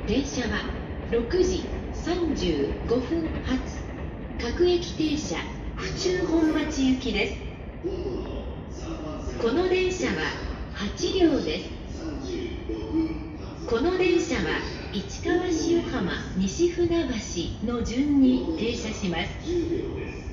電車は6時35分発各駅停車府中本町行きです。この電車は8両です。この電車は市川塩浜西船橋の順に停車します。